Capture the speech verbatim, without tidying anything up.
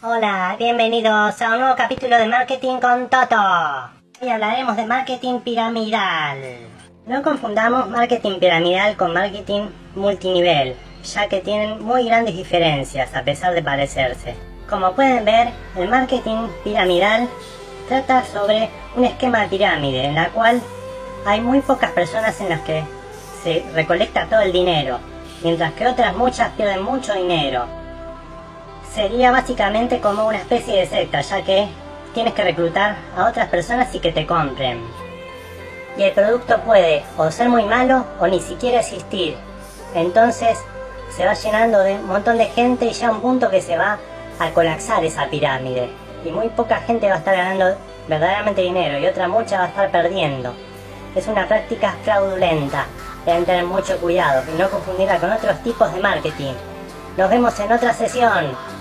Hola, bienvenidos a un nuevo capítulo de Marketing con Toto. Hoy hablaremos de marketing piramidal. No confundamos marketing piramidal con marketing multinivel, ya que tienen muy grandes diferencias a pesar de parecerse. Como pueden ver, el marketing piramidal trata sobre un esquema de pirámide en la cual hay muy pocas personas en las que se recolecta todo el dinero, mientras que otras muchas pierden mucho dinero. Sería básicamente como una especie de secta, ya que tienes que reclutar a otras personas y que te compren. Y el producto puede o ser muy malo o ni siquiera existir. Entonces se va llenando de un montón de gente y llega un punto que se va a colapsar esa pirámide. Y muy poca gente va a estar ganando verdaderamente dinero y otra mucha va a estar perdiendo. Es una práctica fraudulenta. Deben tener mucho cuidado y no confundirla con otros tipos de marketing. Nos vemos en otra sesión.